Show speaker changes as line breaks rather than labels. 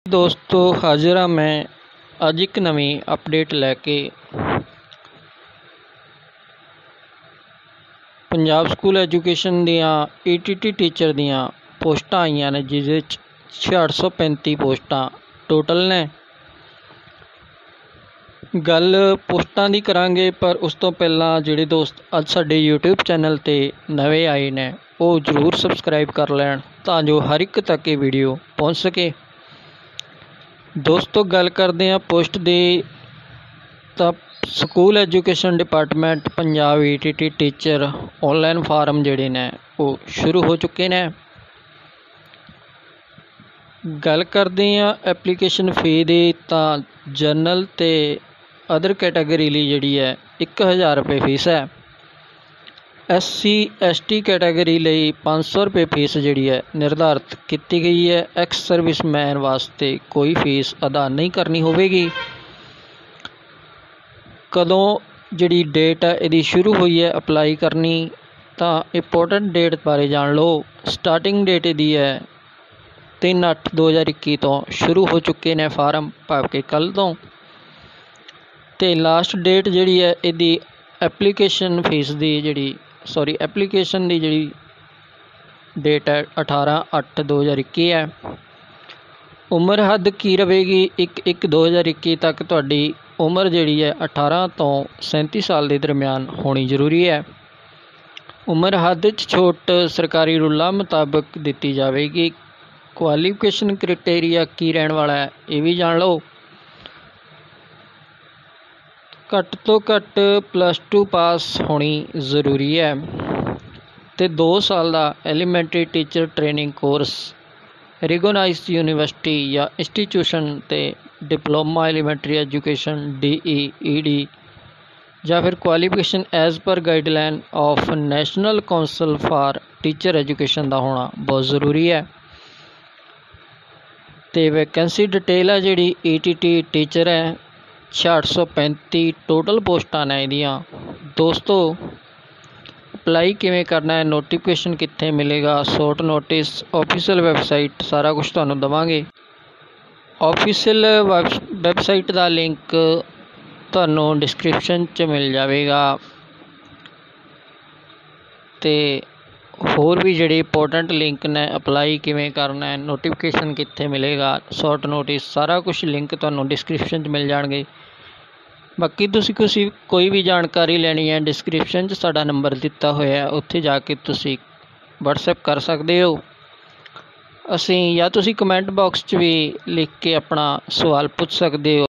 दोस्तों हाजिर हाँ मैं अज एक नवी अपडेट लैके पंजाब स्कूल एजुकेशन दियाँ ETT टीचर दियाँ पोस्टां आईयां ने जिस 635 पोस्टां टोटल ने। गल पोस्टां दी करांगे पर उस तो पहला जिहड़े दोस्त अज साडे यूट्यूब चैनल ते नवे आए ने वो जरूर सबसक्राइब कर लैण तां जो हर एक तक ये वीडियो पहुँच सके। दोस्तों गल करते हैं पोस्ट दी तां school education department Punjab ETT teacher online form जिहड़े ने वो शुरू हो चुके ने। गल करते हैं एप्लीकेशन फी दी तां जनरल ते अदर कैटेगरी लई जिहड़ी है 1000 रुपये फीस है। SC ST कैटेगरी लई 500 रुपये फीस जिहड़ी है निर्धारित की गई है। एक्स सर्विसमैन वास्ते कोई फीस अदा नहीं करनी होगी। कदों जिहड़ी डेट है इहदी शुरू हुई है अपलाई करनी तां इंपोर्टेंट डेट बारे जान लो। स्टार्टिंग डेट इहदी है 3/8/2021 तो शुरू हो चुके ने फार्म भाव के कल तो। ते लास्ट डेट जिहड़ी है इहदी एप्लीकेशन फीस दी एप्लीकेशन दी जिहड़ी डेट है 18/8/2021 है। उम्र हद की रहेगी 1/1/2021 तक तुहाडी उम्र जिहड़ी है 18 तो 37 साल के दरम्यान होनी जरूरी है। उम्र हद च छूट सरकारी रूलों मुताबिक दी जाएगी। क्वालिफिकेशन क्राइटेरिया की रहने वाला है ये भी जान लो। घट तो घट +2 पास होनी जरूरी है ते 2 साल का elementary teacher training course recognized university या इंस्टीट्यूशन ते डिप्लोमा एलीमेंट्री एजुकेशन DE/ED या फिर qualification as per guideline of national council for teacher education का होना बहुत ज़रूरी है। तो वैकेंसी डिटेल है जी ETT टीचर है 635 टोटल पोस्टां ने इहदियां। दोस्तों अपलाई किवें करना है, नोटिफिकेशन कित्थे मिलेगा, शॉर्ट नोटिस, ऑफिशियल वैबसाइट सारा कुछ तुहानूं दवांगे। ऑफिशियल वैबसाइट का लिंक तुहानूं डिस्क्रिप्शन च मिल जाएगा। तो होर भी जिहड़े इंपोर्टेंट लिंक ने अपलाई किवें करना है, नोटिफिकेशन कित्थे मिलेगा, शॉर्ट नोटिस सारा कुछ लिंक तुहानूं डिस्क्रिप्शन च मिल जाणगे। बाकी तुसीं कोई भी जानकारी लैनी है डिस्क्रिप्शन च साडा नंबर दिता होया है, उत्थे जाके तुसीं WhatsApp कर सकते हो। असीं या तुसीं कमेंट बॉक्स च भी लिख के अपना सवाल पूछ सकते हो।